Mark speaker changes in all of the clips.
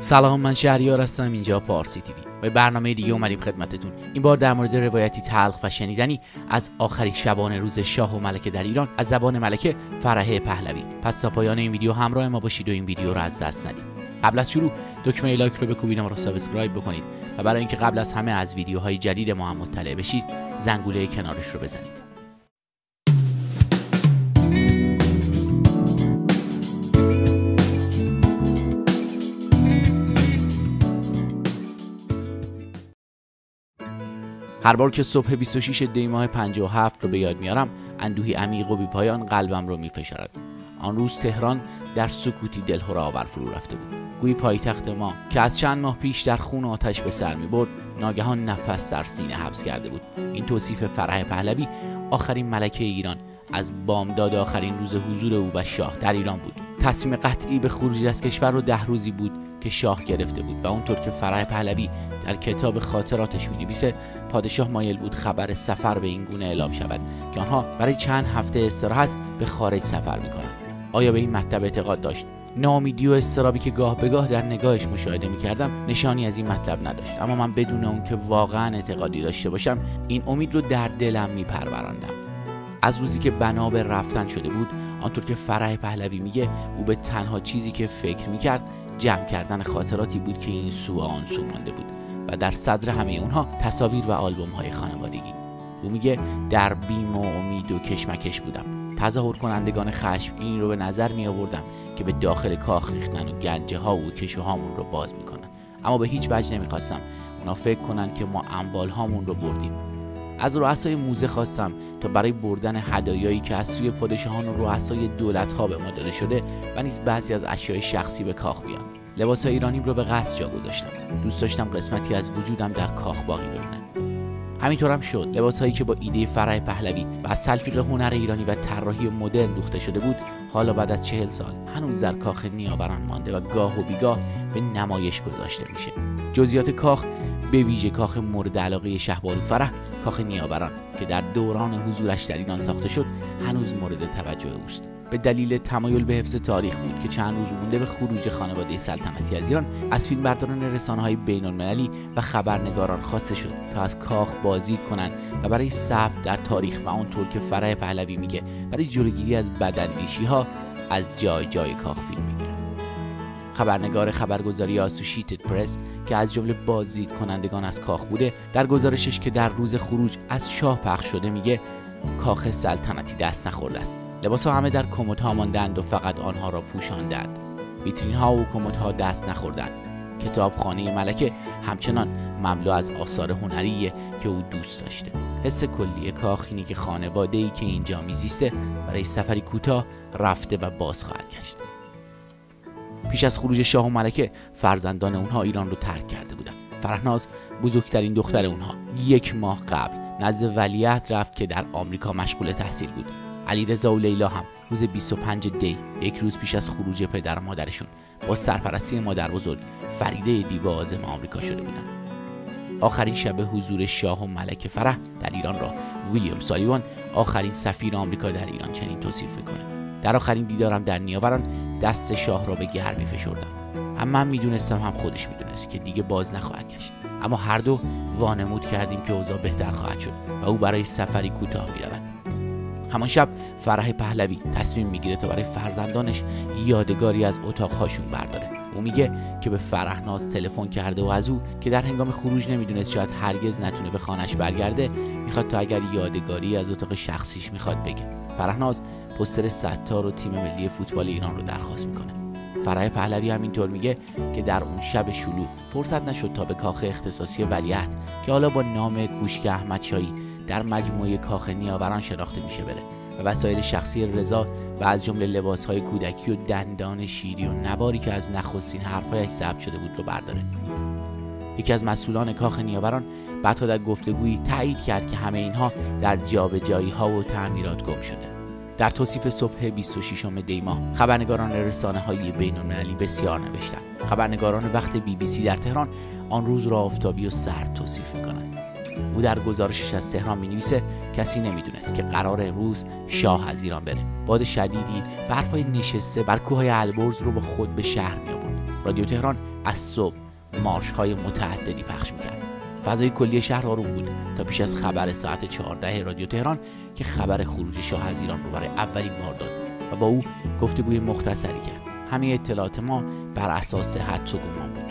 Speaker 1: سلام، من شهریار هستم. اینجا پارسی تیوی. با برنامه دیگه اومدیم خدمتتون. این بار در مورد روایتی تلخ و شنیدنی از آخرین شبانه روز شاه و ملکه در ایران از زبان ملکه فرح پهلوی. پس تا پایان این ویدیو همراه ما باشید و این ویدیو رو از دست ندید. قبل از شروع دکمه لایک رو بکوبید و ما رو سابسکرایب بکنید و برای اینکه قبل از همه از ویدیوهای جدید ما هم مطلع بشید زنگوله کنارش رو بزنید. هر بار که صبح 26 دی ماه 57 رو به یاد میارم، اندوهی عمیق و بی‌پایان قلبم رو میفشارد. آن روز تهران در سکوتی دلهره آور فرو رفته بود. گویی پایتخت ما که از چند ماه پیش در خون و آتش به سر می‌برد، ناگهان نفس در سینه حبس کرده بود. این توصیف فرح پهلوی، آخرین ملکه ایران، از بامداد آخرین روز حضور او و شاه در ایران بود. تصمیم قطعی به خروج از کشور رو 10 روزی بود که شاه گرفته بود و اونطور که فرح پهلوی در کتاب خاطراتش می‌نویسه، پادشاه مایل بود خبر سفر به این گونه اعلام شود که آنها برای چند هفته استراحت به خارج سفر می‌کنند. آیا به این مطلب اعتقاد داشت؟ ناامیدی و اضطرابی که گاه به گاه در نگاهش مشاهده می‌کردم نشانی از این مطلب نداشت، اما من بدون اون که واقعا اعتقادی داشته باشم این امید رو در دلم می‌پروراندم. از روزی که بنا به رفتن شده بود، آنطور که فرح پهلوی میگه، او به تنها چیزی که فکر می‌کرد جمع کردن خاطراتی بود که این سو و آن سو مانده بود و در صدر همه اونها تصاویر و آلبوم‌های خانوادگی. او میگه در بیم و امید و کشمکش بودم. تظاهر کنندگان خشمگینی رو به نظر می آوردم که به داخل کاخ ریختن و گنجه ها و کشوهامون رو باز میکنن، اما به هیچ وجه نمیخواستم اونا فکر کنن که ما اموال هامون رو بردیم. از رؤسای موزه خواستم تا برای بردن هدایایی که از سوی پادشاهان و رؤسای دولت‌ها به ما داده شده و نیز بعضی از اشیای شخصی به کاخ بیان. لباس‌های ایرانیم رو به قصد جا گذاشتم. دوست داشتم قسمتی از وجودم در کاخ باقی بمونه. همینطورم شد. لباس‌هایی که با ایده فرح پهلوی و از تلفیق هنر ایرانی و طراحی مدرن دوخته شده بود، حالا بعد از 40 سال هنوز در کاخ نیاوران مانده و گاه و بیگاه به نمایش گذاشته میشه. جزئیات کاخ، به ویژه کاخ مورد علاقه شهبانو فرح، کاخ نیاوران که در دوران حضورش در ایران ساخته شد، هنوز مورد توجه اوست. به دلیل تمایل به حفظ تاریخ بود که چند روز مونده به خروج خانواده سلطنتی از ایران از فیلمبرداران رسانه‌های بین‌المللی و خبرنگاران خواسته شد تا از کاخ بازدید کنند و برای ثبت در تاریخ و اونطور که فرح پهلوی میگه برای جلوگیری از بداندیشی‌ها از جای جای کاخ فیلم میگیرن. خبرنگار خبرگزاری آسوشیتد پرس که از جمله بازدید کنندگان از کاخ بوده، در گزارشش که در روز خروج از شاه پخش شده میگه کاخ سلطنتی دست نخورده است. لباس‌ها همه در کمدها ماندند و فقط آنها را پوشاندند. ویترین‌ها و کمدها دست نخوردند. کتابخانه ملکه همچنان مملو از آثار هنریه که او دوست داشته. حس کلی کاخ اینه که خانواده‌ای که اینجا میزیسته برای سفری کوتاه رفته و باز خواهد گشت. پیش از خروج شاه و ملکه، فرزندان اونها ایران رو ترک کرده بودند. فرهناز، بزرگترین دختر اونها، 1 ماه قبل نزد ولیعهد رفت که در آمریکا مشغول تحصیل بود. علیرضا و لیلا هم روز 25 دی، 1 روز پیش از خروج پدر و مادرشون، با سرپرستی مادر بزرگ فریده دیبا عازم آمریکا شده بودند. آخرین شب حضور شاه و ملکه فرح در ایران را ویلیام سالیوان، آخرین سفیر آمریکا در ایران، چنین توصیف میکنه: در آخرین دیدارم در نیاوران دست شاه را به گرمی فشردم. هم من میدونستم هم خودش میدونست که دیگه باز نخواهد گشت، اما هر دو وانمود کردیم که اوضاع بهتر خواهد شد و او برای سفری کوتاه میرود. همان شب فرح پهلوی تصمیم میگیره تا برای فرزندانش یادگاری از اتاقهاشون برداره. او میگه که به فرهناز تلفن کرده و از او که در هنگام خروج نمیدونست شاید هرگز نتونه به خانه‌اش برگرده، میخواد تا اگر یادگاری از اتاق شخصیش میخواد بگه. فرهناز پوستر ستار و تیم ملی فوتبال ایران رو درخواست میکنه. فرح پهلوی هم اینطور میگه که در اون شب شلوغ فرصت نشد تا به کاخ اختصاصی ولیعهد که حالا با نام کوشک احمدشاهی در مجموعه کاخ نیاوران شناخته میشه بره و وسایل شخصی رضا و از جمله لباسهای کودکی و دندان شیری و نواری که از نخستین حرفایش ضبط شده بود رو برداره. یکی از مسئولان کاخ نیاوران بعدها در گفتگویی تایید کرد که همه اینها در جابجایی‌ها و تعمیرات گم شده. در توصیف صبح 26 دی ماه، خبرنگاران رسانه‌های بین‌المللی بسیار نوشتند. خبرنگاران وقت BBC در تهران آن روز را آفتابی و سرد توصیف می‌کنند. او در گزارشش از تهران می‌نویسه کسی نمی‌دونست که قرار امروز شاه از ایران بره. باد شدیدی برفای نشسته بر کوههای البرز رو با خود به شهر می‌آورد. رادیو تهران از صبح مارش‌های متعددی پخش می‌کرد. فضای کلی شهر آروم بود تا پیش از خبر ساعت 14 رادیو تهران که خبر خروج شاه از ایران رو برای اولین بار داد و با او گفتگوی مختصری کرد. همه اطلاعات ما بر اساس حدس و گمان بود.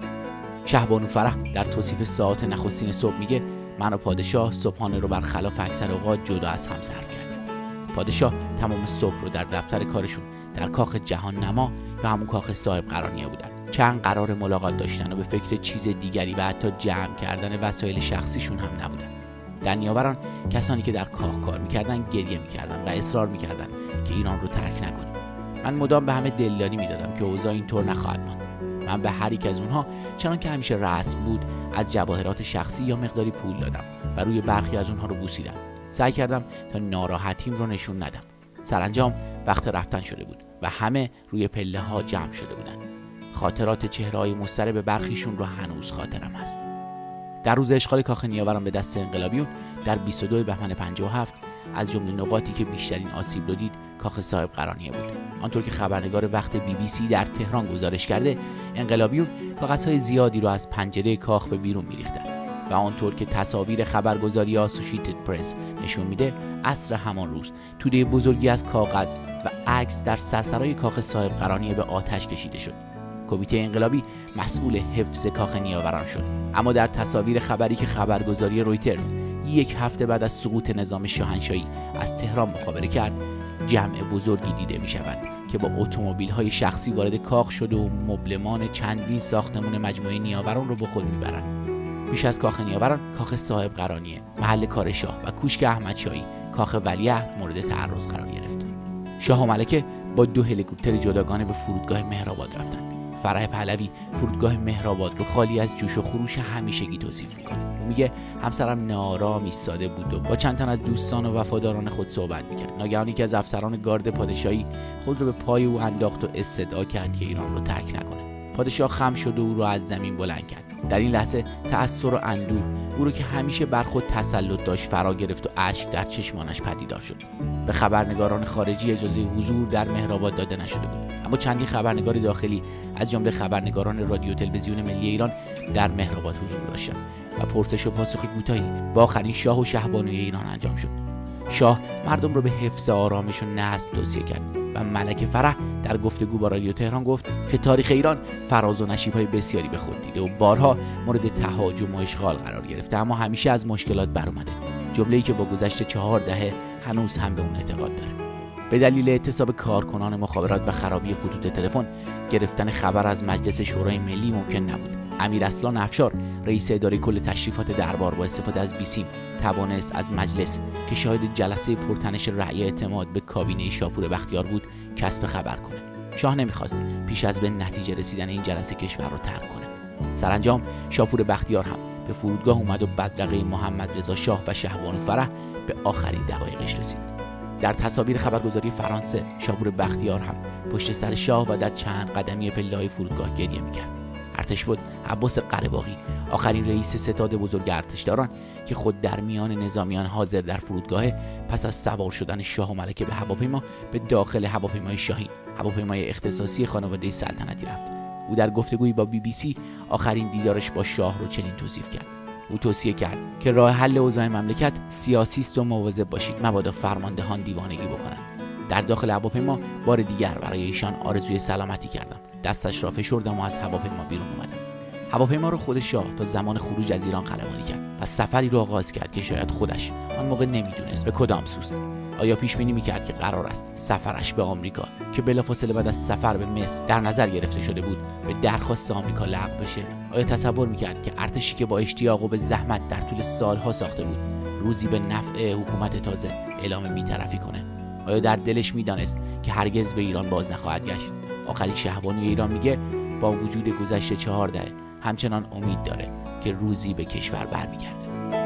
Speaker 1: شهبانو فرح در توصیف ساعات نخستین صبح میگه من و پادشاه صبحانه رو برخلاف اکثر اوقات جدا از هم صرف کردیم. پادشاه تمام صبح رو در دفتر کارشون در کاخ جهان نما یا همون کاخ صاحب قرانیه بودن. چند قرار ملاقات داشتن و به فکر چیز دیگری و حتی جمع کردن وسایل شخصیشون هم نبودن. در نیاوران کسانی که در کاخ کار میکردن گریه میکردن و اصرار میکردن که ایران رو ترک نکنیم. من مدام به همه دلداری میدادم که اوضاع اینطور نخواهد ماند. من به هر یک از اونها چنان که همیشه رسم بود از جواهرات شخصی یا مقداری پول دادم و روی برخی از اونها رو بوسیدم. سعی کردم تا ناراحتیم رو نشون ندم. سرانجام وقت رفتن شده بود و همه روی پله ها جمع شده بودن. خاطرات چهره‌های مضطرب برخیشون رو هنوز خاطرم هست. در روز اشغال کاخ نیاوران به دست انقلابیون در 22 بهمن 57 از جمله نقاطی که بیشترین آسیب رو دید کاخ صاحب قرانیه بود. آنطور که خبرنگار وقت BBC در تهران گزارش کرده، انقلابیون کاغذهای زیادی رو از پنجره کاخ به بیرون می‌ریختند و آنطور که تصاویر خبرگزاری آسوشییتد پرس نشون میده، عصر همان روز توده بزرگی از کاغذ و عکس در سرسرای کاخ صاحب قرانیه به آتش کشیده شد. کمیته انقلابی مسئول حفظ کاخ نیاوران شد، اما در تصاویر خبری که خبرگزاری رویترز یک هفته بعد از سقوط نظام شاهنشاهی از تهران مخابره کرد، جمع بزرگی دیده می شود که با اتومبیل‌های شخصی وارد کاخ شده و مبلمان چندین ساختمان مجموعه نیاوران رو با خود میبرند. بیش از کاخ نیاوران، کاخ صاحب قرانیه، محل کار شاه و کوشک احمدشاهی، کاخ ولیعهد مورد تعرض قرار گرفت. شاه و ملکه با 2 هلیکوپتر جداگانه به فرودگاه مهرآباد رفتند. فرح پهلوی فرودگاه مهرآباد رو خالی از جوش و خروش همیشگی توصیف میکنه. او میگه همسرم ناآرام ایستاده بود و با چند تن از دوستان و وفاداران خود صحبت میکرد. ناگهان یکی از افسران گارد پادشاهی خود رو به پای او انداخت و استدعا کرد که ایران رو ترک نکنه. پادشاه خم شد و او رو از زمین بلند کرد. در این لحظه تأثر و اندوه او رو که همیشه بر خود تسلط داشت فرا گرفت و اشک در چشمانش پدیدار شد. به خبرنگاران خارجی اجازه حضور در مهرآباد داده نشده بود، اما چندین خبرنگار داخلی از جمله خبرنگاران رادیو تلویزیون ملی ایران در مهرآباد حضور داشتند و پرسش و پاسخ کوتاهی با آخرین شاه و شهبانوی ایران انجام شد. شاه مردم را به حفظ آرامش و نظم توصیه کرد و ملکه فرح در گفتگو با رادیو تهران گفت که تاریخ ایران فراز و نشیب‌های بسیاری به خود دیده و بارها مورد تهاجم و اشغال قرار گرفته، اما همیشه از مشکلات برآمده. جمله‌ای که با گذشت 4 دهه هنوز هم به اون اعتقاد داره. به دلیل اعتصاب کارکنان مخابرات و خرابی خطوط تلفن، گرفتن خبر از مجلس شورای ملی ممکن نبود. امیر اصلان افشار، رئیس اداره کل تشریفات دربار، با استفاده از بیسیم توانست از مجلس که شاهد جلسه پرتنش رأی اعتماد به کابینه شاپور بختیار بود کسب خبر کنه. شاه نمیخواست پیش از به نتیجه رسیدن این جلسه کشور رو ترک کنه. سرانجام شاپور بختیار هم به فرودگاه اومد و بدرقه محمد رضا شاه و شهبانو فرح به آخرین دقایقش رسید. در تصاویر خبرگزاری فرانسه، شاپور بختیار هم پشت سر شاه و در چند قدمی پله‌های فرودگاه گریه میکرد. ارتشبد عباس قره‌باغی، آخرین رئیس ستاد بزرگ ارتشداران که خود در میان نظامیان حاضر در فرودگاه، پس از سوار شدن شاه و ملکه به هواپیما به داخل هواپیمای شاهین، هواپیمای اختصاصی خانواده سلطنتی رفت. او در گفتگویی با BBC آخرین دیدارش با شاه رو چنین توصیف کرد. او توصیه کرد که راه حل اوضاع مملکت سیاسی است و مواظب باشید مبادا فرماندهان دیوانگی بکنند. در داخل هواپیما بار دیگر برای ایشان آرزوی سلامتی کردم. دستش را فشردم و از هواپیما بیرون اومدم. هواپیما رو خود شاه تا زمان خروج از ایران قلمانی کرد و سفری رو آغاز کرد که شاید خودش آن موقع نمیدونست به کدام سوست. آیا پیش بینی میکرد که قرار است سفرش به آمریکا که بلافاصله بعد از سفر به مصر در نظر گرفته شده بود به درخواست آمریکا لغو بشه؟ آیا تصور میکرد که ارتشی که با اشتیاق و به زحمت در طول سالها ساخته بود روزی به نفع حکومت تازه اعلام بی‌طرفی کنه؟ آیا در دلش میدانست که هرگز به ایران باز نخواهد گشت؟ آخرین شهبانوی ایران میگه با وجود گذشت 4 دهه همچنان امید داره که روزی به کشور برمیگرده.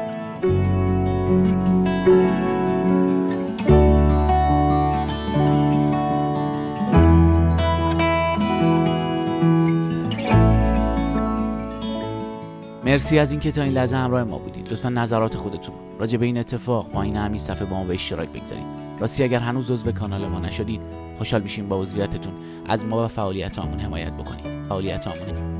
Speaker 1: مرسی از اینکه تا این لحظه همراه ما بودید. لطفا نظرات خودتون راجع به این اتفاق با این همین صفحه با ما به اشتراک بگذارید. راستی اگر هنوز عضو کانال ما نشدید، خوشحال میشیم با عضویتتون از ما و فعالیتامون حمایت بکنید. فعالیتامون